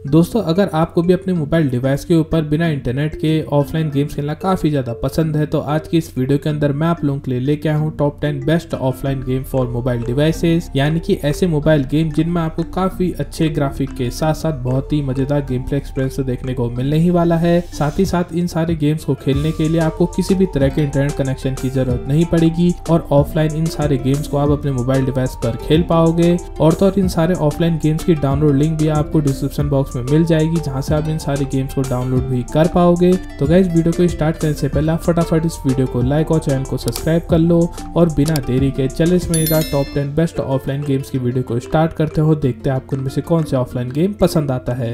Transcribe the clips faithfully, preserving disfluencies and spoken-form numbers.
दोस्तों अगर आपको भी अपने मोबाइल डिवाइस के ऊपर बिना इंटरनेट के ऑफलाइन गेम्स खेलना काफ़ी ज़्यादा पसंद है तो आज की इस वीडियो के अंदर मैं आप लोगों के लिए लेके आया हूँ top ten best offline game for mobile devices, यानी कि ऐसे मोबाइल गेम जिनमें आपको काफ़ी अच्छे ग्राफिक के साथ साथ बहुत ही मज़ेदार गेम प्ले एक्सपीरियंस देखने को मिलने ही वाला है। साथ ही साथ इन सारे गेम्स को खेलने के लिए आपको किसी भी तरह के इंटरनेट कनेक्शन की जरूरत नहीं पड़ेगी और ऑफलाइन इन सारे गेम्स को आप अपने मोबाइल डिवाइस पर खेल पाओगे। और तो और इन सारे ऑफलाइन गेम्स की डाउनलोड लिंक भी आपको डिस्क्रिप्शन बॉक्स में मिल जाएगी, जहां से आप इन सारे गेम्स को डाउनलोड भी कर पाओगे। तो गाइस वीडियो को स्टार्ट करने से पहले आप फटाफट इस वीडियो को लाइक और चैनल को सब्सक्राइब कर लो और बिना देरी के चलिए इस मजेदार top ten best offline games की वीडियो को स्टार्ट करते हो। देखते हैं आपको इनमें से कौन से ऑफलाइन गेम पसंद आता है।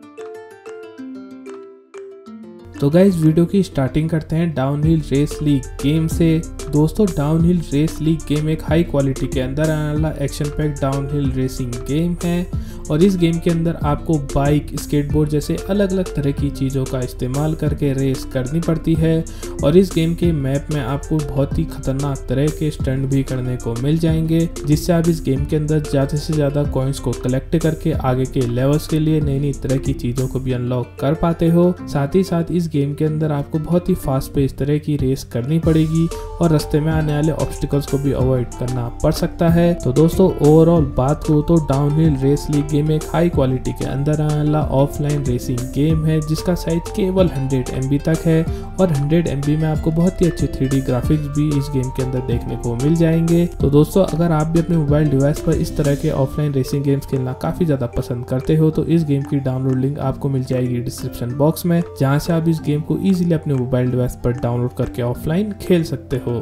तो गाइस वीडियो की स्टार्टिंग करते हैं डाउनहिल रेस लीग गेम से। दोस्तों डाउनहिल रेस लीग गेम एक हाई क्वालिटी के अंदर आने वाला action pack downhill racing game है और इस गेम के अंदर आपको बाइक, स्केटबोर्ड जैसे अलग अलग तरह की चीज़ों का इस्तेमाल करके रेस करनी पड़ती है और इस गेम के मैप में आपको बहुत ही खतरनाक तरह के स्टंट भी करने को मिल जाएंगे, जिससे आप इस गेम के अंदर ज़्यादा से ज़्यादा कॉइन्स को कलेक्ट करके आगे के लेवल्स के लिए नई नई तरह की चीज़ों को भी अनलॉक कर पाते हो। साथ ही साथ इस गेम के अंदर आपको बहुत ही फास्ट पे इस तरह की रेस करनी पड़ेगी और रास्ते में आने वाले ऑब्स्टिकल्स को भी अवॉइड करना पड़ सकता है। तो दोस्तों ओवरऑल बात करूँ तो डाउनहिल रेस लीग गेम एक हाई क्वालिटी के अंदर आने वाला ऑफलाइन रेसिंग गेम है, जिसका साइज केवल हंड्रेड एम बी तक है और हंड्रेड एम बी में आपको बहुत ही अच्छे थ्री डी ग्राफिक्स भी इस गेम के अंदर देखने को मिल जाएंगे। तो दोस्तों अगर आप भी अपने मोबाइल डिवाइस पर इस तरह के ऑफलाइन रेसिंग गेम्स खेलना काफी ज्यादा पसंद करते हो तो इस गेम की डाउनलोड लिंक आपको मिल जाएगी डिस्क्रिप्शन बॉक्स में, जहां से आप इस गेम को इजीली अपने मोबाइल डिवाइस पर डाउनलोड करके ऑफलाइन खेल सकते हो।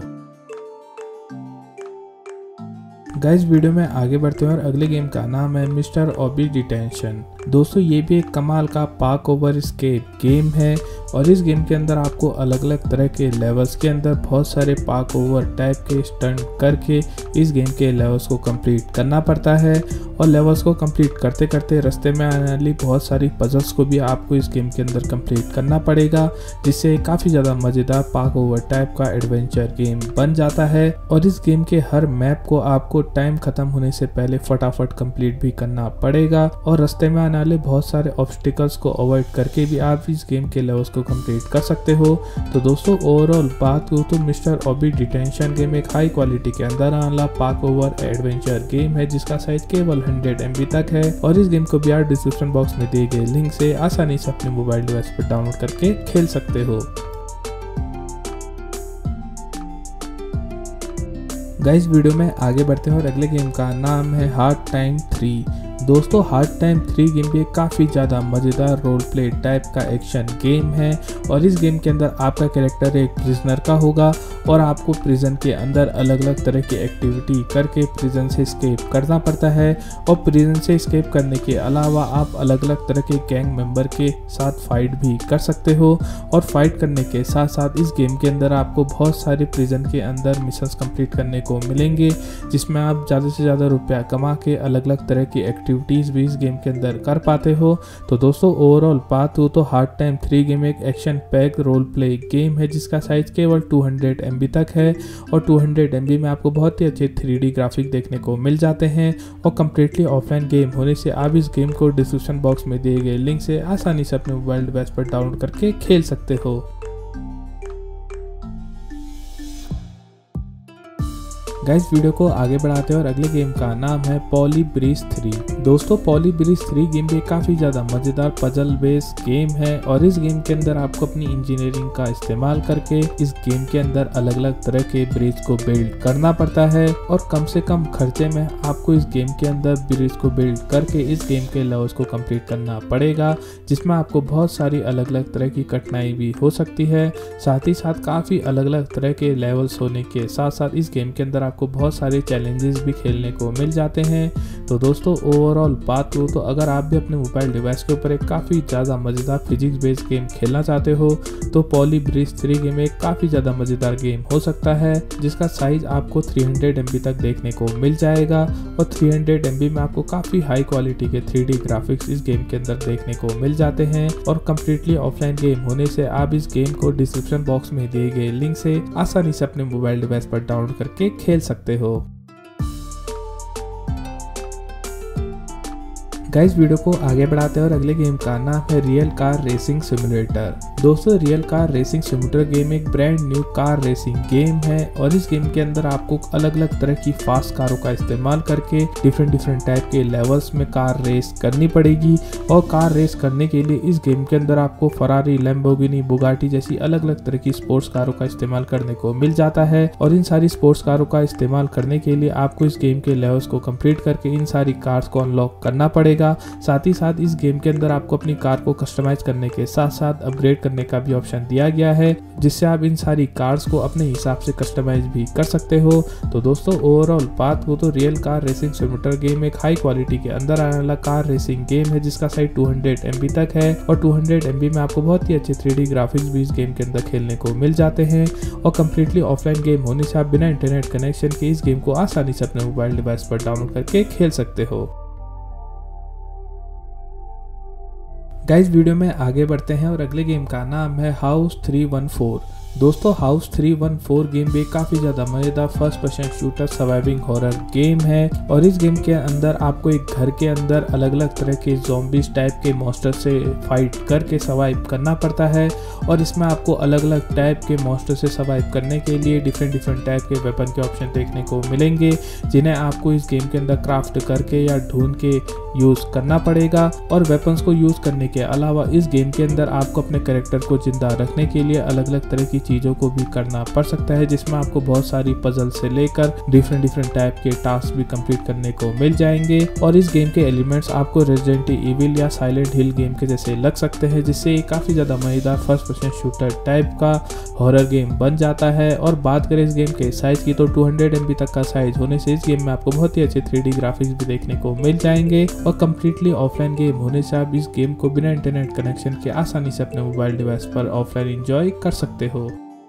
गाइस वीडियो में आगे बढ़ते हैं और अगले गेम का नाम है मिस्टर ओबी डिटेंशन। दोस्तों ये भी एक कमाल का पार्क ओवर एस्केप गेम है और इस गेम के अंदर आपको अलग अलग तरह के लेवल्स के अंदर बहुत सारे पार्क ओवर टाइप के स्टंट करके इस गेम के लेवल्स को कंप्लीट करना पड़ता है और लेवल्स को कंप्लीट करते करते रास्ते में आने वाली बहुत सारी पजल्स को भी आपको इस गेम के अंदर कंप्लीट करना पड़ेगा, जिससे काफ़ी ज़्यादा मज़ेदार पार्क ओवर टाइप का एडवेंचर गेम बन जाता है। और इस गेम के हर मैप को आपको टाइम खत्म होने से पहले फटाफट कंप्लीट भी करना पड़ेगा और रास्ते में आने वाले बहुत सारे ऑब्स्टिकल्स को अवॉइड करके भी आप इस गेम के लेवल्स को कंप्लीट कर सकते हो। तो दोस्तों ओवरऑल बात करूँ तो मिस्टर ओबी डिटेंशन गेम एक हाई क्वालिटी के अंदर आने वाला पार्क ओवर एडवेंचर गेम है, जिसका साइज केवल हंड्रेड एम बी तक है और इस गेम को भी आप डिस्क्रिप्शन बॉक्स में दिए गए लिंक से आसानी से अपने मोबाइल डिवाइस पर डाउनलोड करके खेल सकते हो। गाइस वीडियो में आगे बढ़ते हैं और अगले गेम का नाम है हार्ड टाइम थ्री। दोस्तों हार्ड टाइम थ्री गेम भी काफ़ी ज़्यादा मज़ेदार रोल प्ले टाइप का एक्शन गेम है और इस गेम के अंदर आपका कैरेक्टर एक प्रिजनर का होगा और आपको प्रिजन के अंदर अलग अलग तरह की एक्टिविटी करके प्रिजन से एस्केप करना पड़ता है और प्रिजन से एस्केप करने के अलावा आप अलग अलग तरह के गैंग मेंबर के साथ फाइट भी कर सकते हो और फाइट करने के साथ साथ इस गेम के अंदर आपको बहुत सारे प्रिजन के अंदर मिशंस कंप्लीट करने को मिलेंगे, जिसमें आप ज़्यादा से ज़्यादा रुपया कमा के अलग अलग तरह की एक्टिविटीज़ भी इस गेम के अंदर कर पाते हो। तो दोस्तों ओवरऑल बात हो तो हार्ड टाइम थ्री गेम एक action pack role play game है, जिसका साइज केवल टू हंड्रेड एम बी तक है और टू हंड्रेड एम बी में आपको बहुत ही अच्छे थ्री डी ग्राफिक देखने को मिल जाते हैं और कम्प्लीटली ऑफलाइन गेम होने से आप इस गेम को डिस्क्रिप्शन बॉक्स में दिए गए लिंक से आसानी से अपने मोबाइल डिवाइस पर डाउनलोड करके खेल सकते हो। गाइस वीडियो को आगे बढ़ाते हैं और अगले गेम का नाम है पॉली ब्रीज थ्री। दोस्तों पॉली ब्रीज थ्री गेम भी काफ़ी ज़्यादा मज़ेदार पजल बेस्ड गेम है और इस गेम के अंदर आपको अपनी इंजीनियरिंग का इस्तेमाल करके इस गेम के अंदर अलग अलग तरह के ब्रिज को बिल्ड करना पड़ता है और कम से कम खर्चे में आपको इस गेम के अंदर ब्रिज को बिल्ड करके इस गेम के लेवल्स को कंप्लीट करना पड़ेगा, जिसमें आपको बहुत सारी अलग अलग तरह की कठिनाई भी हो सकती है। साथ ही साथ काफ़ी अलग अलग तरह के लेवल्स होने के साथ साथ इस गेम के अंदर आपको बहुत सारे चैलेंजेस भी खेलने को मिल जाते हैं। तो दोस्तों ओवरऑल बात करूँ तो अगर आप भी अपने मोबाइल डिवाइस के ऊपर एक काफ़ी ज़्यादा मज़ेदार फिजिक्स बेस्ड गेम खेलना चाहते हो तो पॉली ब्रीज थ्री गेम एक काफ़ी ज़्यादा मज़ेदार गेम हो सकता है, जिसका साइज आपको थ्री हंड्रेड एम बी तक देखने को मिल जाएगा और थ्री हंड्रेड एम बी में आपको काफ़ी हाई क्वालिटी के थ्री डी ग्राफिक्स इस गेम के अंदर देखने को मिल जाते हैं और कम्प्लीटली ऑफलाइन गेम होने से आप इस गेम को डिस्क्रिप्शन बॉक्स में दिए गए लिंक से आसानी से अपने मोबाइल डिवाइस पर डाउनलोड करके खेल सकते हो। गाइस वीडियो को आगे बढ़ाते हैं और अगले गेम का नाम है रियल कार रेसिंग सिमुलेटर। दोस्तों real car racing simulator game एक brand new car racing game है और इस गेम के अंदर आपको अलग अलग तरह की फास्ट कारों का इस्तेमाल करके डिफरेंट डिफरेंट टाइप के लेवल्स में कार रेस करनी पड़ेगी। और कार रेस करने के लिए इस गेम के अंदर आपको फरारी, लैम्बोर्गिनी, बुगाटी जैसी अलग अलग तरह की स्पोर्ट्स कारों का इस्तेमाल करने को मिल जाता है। और इन सारी स्पोर्ट्स कारों का इस्तेमाल करने के लिए आपको इस गेम के लेवल्स को कंप्लीट करके इन सारी कार्स को अनलॉक करना पड़ेगा। साथ ही साथ इस गेम के अंदर आपको अपनी कार को कस्टमाइज करने के साथ साथ अपग्रेड करने का भी ऑप्शन दिया गया है, जिससे आप इन सारी कार्स को अपने हिसाब से कस्टमाइज भी कर सकते हो। तो दोस्तों ओवरऑल बात हो तो real car racing simulator game एक हाई क्वालिटी के अंदर आने वाला कार रेसिंग गेम है, जिसका size two hundred M B तक है और टू हंड्रेड एम बी में आपको बहुत ही अच्छे थ्री डी ग्राफिक्स भी इस गेम के अंदर खेलने को मिल जाते हैं। और कम्प्लीटली ऑफलाइन गेम होने से आप बिना इंटरनेट कनेक्शन के इस गेम को आसानी से अपने मोबाइल डिवाइस पर डाउनलोड करके खेल सकते हो। गाइस वीडियो में आगे बढ़ते हैं और अगले गेम का नाम है हाउस थ्री वन फोर। दोस्तों house three one four game भी काफ़ी ज़्यादा मज़ेदार first person shooter surviving horror game है और इस गेम के अंदर आपको एक घर के अंदर अलग अलग तरह के ज़ॉम्बीज टाइप के मॉन्स्टर से फाइट करके सर्वाइव करना पड़ता है। और इसमें आपको अलग अलग टाइप के मॉन्स्टर से सर्वाइव करने के लिए डिफरेंट डिफरेंट टाइप के वेपन के ऑप्शन देखने को मिलेंगे, जिन्हें आपको इस गेम के अंदर क्राफ्ट करके या ढूंढ के यूज़ करना पड़ेगा। और वेपन्स को यूज़ करने के अलावा इस गेम के अंदर आपको अपने कैरेक्टर को जिंदा रखने के लिए अलग अलग तरह की चीज़ों को भी करना पड़ सकता है, जिसमें आपको बहुत सारी पजल से लेकर डिफरेंट डिफरेंट टाइप के टास्क भी कंप्लीट करने को मिल जाएंगे। और इस गेम के एलिमेंट्स आपको रेजिडेंट इविल या साइलेंट हिल गेम के जैसे लग सकते हैं, जिससे ये काफ़ी ज़्यादा मज़ेदार फर्स्ट पर्सन शूटर टाइप का हॉरर गेम बन जाता है। और बात करें इस गेम के साइज़ की तो टू हंड्रेड एम बी तक का साइज होने से इस गेम में आपको बहुत ही अच्छे थ्री डी ग्राफिक्स भी देखने को मिल जाएंगे। और कम्प्लीटली ऑफलाइन गेम होने से आप इस गेम को बिना इंटरनेट कनेक्शन के आसानी से अपने मोबाइल डिवाइस पर ऑफलाइन एंजॉय कर सकते हो।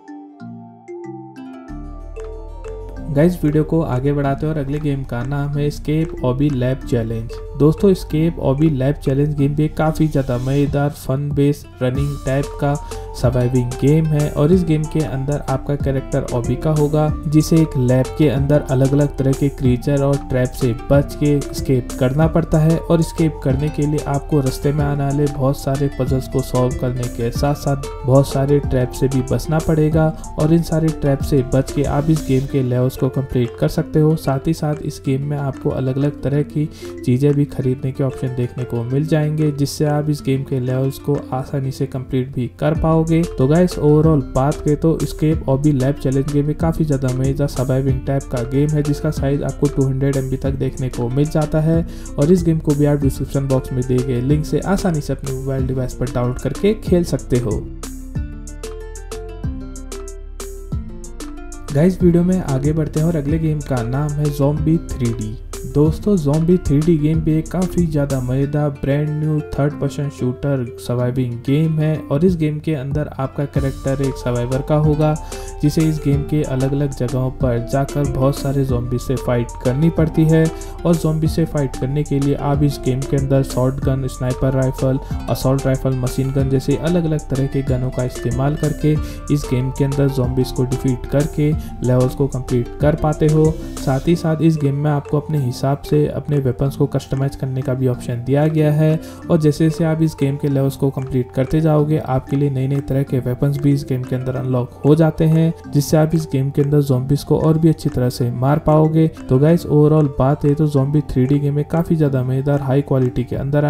गाइस वीडियो को आगे बढ़ाते हैं और अगले गेम का नाम है एस्केप ऑबी लैब चैलेंज। दोस्तों escape obby lab challenge game भी काफ़ी ज़्यादा मज़ेदार फन बेस्ड रनिंग टाइप का सर्वाइविंग गेम है और इस गेम के अंदर आपका कैरेक्टर ऑबी का होगा, जिसे एक लैब के अंदर अलग अलग तरह के क्रीचर और ट्रैप से बच के एस्केप करना पड़ता है। और एस्केप करने के लिए आपको रास्ते में आने वाले बहुत सारे पजल्स को सॉल्व करने के साथ साथ बहुत सारे ट्रैप से भी बचना पड़ेगा। और इन सारे ट्रैप से बच के आप इस गेम के लेवल्स को कंप्लीट कर सकते हो। साथ ही साथ इस गेम में आपको अलग अलग तरह की चीज़ें भी खरीदने के ऑप्शन देखने को मिल जाएंगे, जिससे आप इस गेम के लेवल्स को आसानी से कंप्लीट भी कर पाओगे। तो गाइस ओवरऑल बात करें तो escape obby lab challenge game में काफ़ी ज़्यादा मज़ेदार सर्वाइविंग टाइप का गेम है, जिसका साइज आपको टू हंड्रेड एम बी तक देखने को मिल जाता है। और इस गेम को भी आप डिस्क्रिप्शन बॉक्स में दिए गए लिंक से आसानी से अपने मोबाइल डिवाइस पर डाउनलोड करके खेल सकते हो। गाइस वीडियो में आगे बढ़ते हैं और अगले गेम का नाम है ज़ॉम्बी थ्री डी। दोस्तों ज़ॉम्बी थ्री डी गेम भी एक काफ़ी ज़्यादा मज़ेदार brand new third person shooter surviving game है और इस गेम के अंदर आपका कैरेक्टर एक सर्वाइवर का होगा, जिसे इस गेम के अलग अलग जगहों पर जाकर बहुत सारे ज़ॉम्बी से फाइट करनी पड़ती है। और ज़ॉम्बी से फाइट करने के लिए आप इस गेम के अंदर shotgun, sniper rifle, assault rifle, machine gun जैसे अलग अलग तरह के गनों का इस्तेमाल करके इस गेम के अंदर ज़ॉम्बीज़ को डिफीट करके लेवल्स को कंप्लीट कर पाते हो। साथ ही साथ इस गेम में आपको अपने हिसाब से अपने वेपन्स को कस्टमाइज करने का भी ऑप्शन दिया गया है। और जैसे जैसे आप इस गेम के लेवल्स को कंप्लीट करते जाओगे, आपके लिए नई नई तरह के वेपन्स भी इस गेम के अंदर अनलॉक हो जाते हैं, जिससे आप इस गेम के अंदर ज़ॉम्बीज को और भी अच्छी तरह से मार पाओगे। तो गाइस ओवरऑल बात है तो ज़ॉम्बी थ्री डी गेम में काफ़ी ज़्यादा मज़ेदार हाई क्वालिटी के अंदर।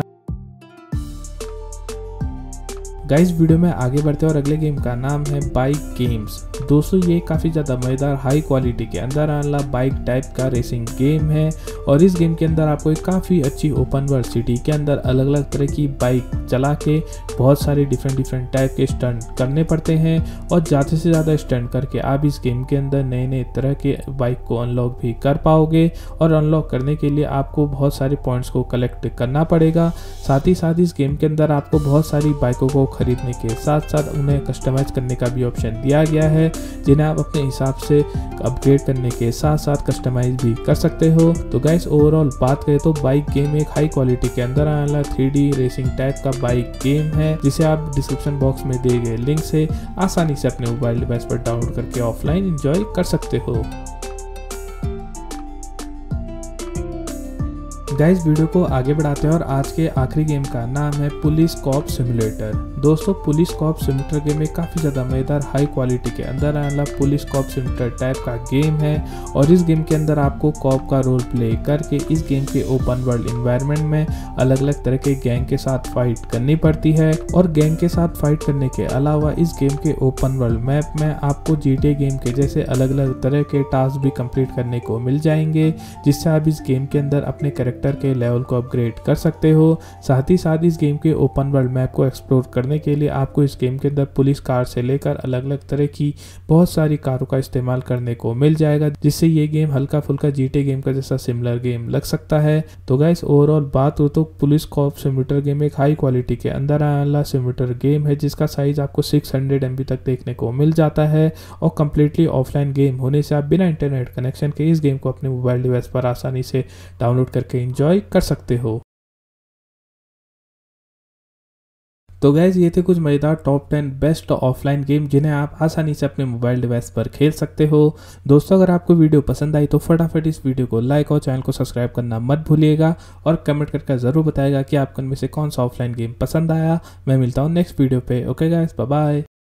गाइस वीडियो में आगे बढ़ते हैं और अगले गेम का नाम है बाइक गेम्स। दोस्तों ये काफ़ी ज़्यादा मज़ेदार हाई क्वालिटी के अंदर आने वाला बाइक टाइप का रेसिंग गेम है और इस गेम के अंदर आपको एक काफ़ी अच्छी ओपन वर्ल्ड सिटी के अंदर अलग अलग तरह की बाइक चला के बहुत सारे डिफरेंट डिफरेंट टाइप के स्टंट करने पड़ते हैं। और ज़्यादा से ज़्यादा स्टंट करके आप इस गेम के अंदर नए नए तरह के बाइक को अनलॉक भी कर पाओगे। और अनलॉक करने के लिए आपको बहुत सारे पॉइंट्स को कलेक्ट करना पड़ेगा। साथ ही साथ इस गेम के अंदर आपको बहुत सारी बाइकों को खरीदने के साथ साथ उन्हें कस्टमाइज करने का भी ऑप्शन दिया गया है, जिन्हें आप अपने हिसाब से अपग्रेड करने के साथ साथ कस्टमाइज भी कर सकते हो। तो गाइस ओवरऑल बात करें तो बाइक गेम एक हाई क्वालिटी के अंदर आने वाला थ्री डी रेसिंग टाइप का बाइक गेम है, जिसे आप डिस्क्रिप्शन बॉक्स में दिए गए लिंक से आसानी से अपने मोबाइल डिवाइस पर डाउनलोड करके ऑफलाइन एंजॉय कर सकते हो। गाइस वीडियो को आगे बढ़ाते हैं और आज के आखिरी गेम का नाम है पुलिस कॉप सिमुलेटर। दोस्तों पुलिस कॉप सिमुलेटर गेम एक काफ़ी ज़्यादा मज़ेदार हाई क्वालिटी के अंदर आने वाला पुलिस कॉप सिमुलेटर टाइप का गेम है और इस गेम के अंदर आपको कॉप का रोल प्ले करके इस गेम के ओपन वर्ल्ड इन्वायरमेंट में अलग अलग तरह के गैंग के साथ फाइट करनी पड़ती है और गैंग के साथ फाइट करने के अलावा इस गेम के ओपन वर्ल्ड मैप में आपको जीटीए गेम के जैसे अलग अलग तरह के टास्क भी कंप्लीट करने को मिल जाएंगे, जिससे आप इस गेम के अंदर अपने कैरेक्टर के लेवल को अपग्रेड कर सकते हो। साथ ही साथ इस गेम के ओपन वर्ल्ड मैप को एक्सप्लोर करने के लिए आपको इस गेम के अंदर पुलिस कार से लेकर अलग अलग तरह की बहुत सारी कारों का इस्तेमाल करने को मिल जाएगा, जिससे ये गेम हल्का फुल्का जीटीए गेम का जैसा सिमिलर गेम लग सकता है। तो गाइस ओवरऑल बात हो तो पुलिस कॉप सिमुलेटर गेम एक हाई क्वालिटी के अंदर आने वाला सिमुलेटर गेम है, जिसका साइज आपको सिक्स हंड्रेड एम बी तक देखने को मिल जाता है और कम्प्लीटली ऑफलाइन गेम होने से आप बिना इंटरनेट कनेक्शन के इस गेम को अपने मोबाइल डिवाइस पर आसानी से डाउनलोड करके एंजॉय कर सकते हो। तो गैस ये थे कुछ मज़ेदार top ten best offline game जिन्हें आप आसानी से अपने मोबाइल डिवाइस पर खेल सकते हो। दोस्तों अगर आपको वीडियो पसंद आई तो फटाफट इस वीडियो को लाइक और चैनल को सब्सक्राइब करना मत भूलिएगा और कमेंट करके ज़रूर बताएगा कि आपको इनमें से कौन सा ऑफलाइन गेम पसंद आया। मैं मिलता हूँ नेक्स्ट वीडियो पे। Okay guys, bye bye.